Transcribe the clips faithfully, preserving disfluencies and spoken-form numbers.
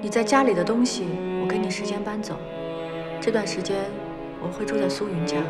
你在家里的东西，我给你时间搬走。这段时间我会住在苏云家。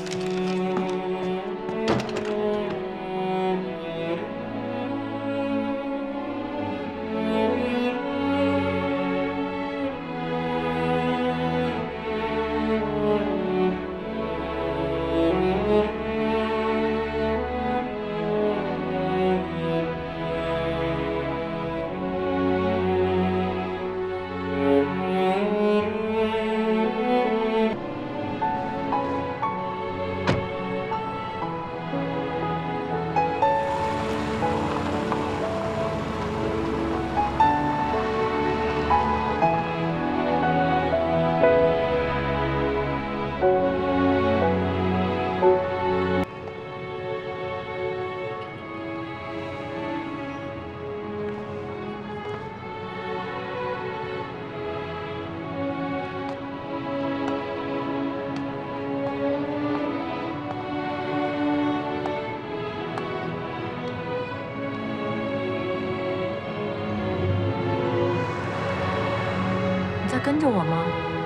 跟着我吗？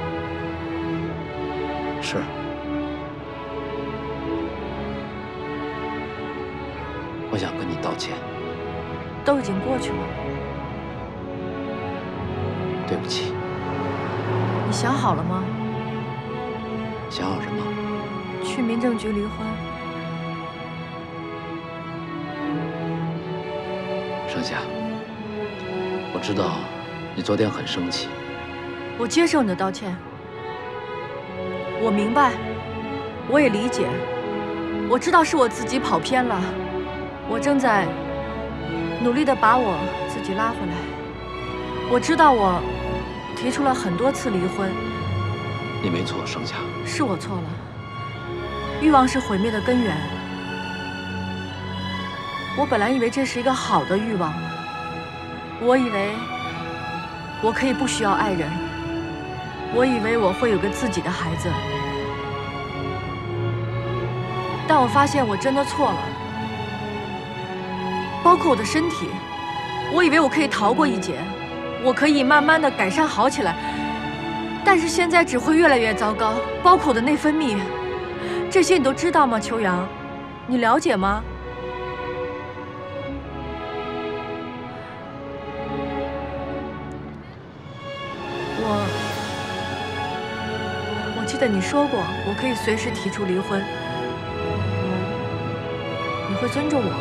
是。我想跟你道歉。 都已经过去了。 对不起。 你想好了吗？ 想好什么？ 去民政局离婚。 盛夏，我知道你昨天很生气。 我接受你的道歉，我明白，我也理解，我知道是我自己跑偏了，我正在努力地把我自己拉回来。我知道我提出了很多次离婚， 你没错，盛夏， 是我错了。欲望是毁灭的根源，我本来以为这是一个好的欲望，我以为我可以不需要爱人。 我以为我会有个自己的孩子，但我发现我真的错了。包括我的身体，我以为我可以逃过一劫，我可以慢慢的改善好起来，但是现在只会越来越糟糕。包括我的内分泌，这些你都知道吗？秋阳，你了解吗？ 我记得你说过，我可以随时提出离婚，你会尊重我。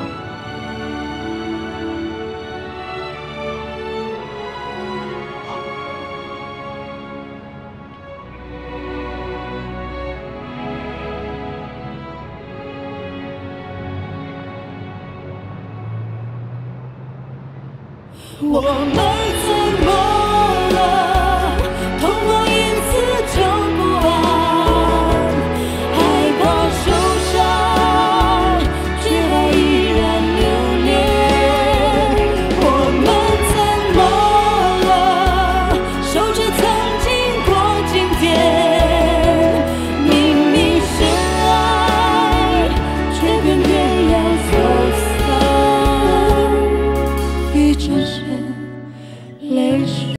我们。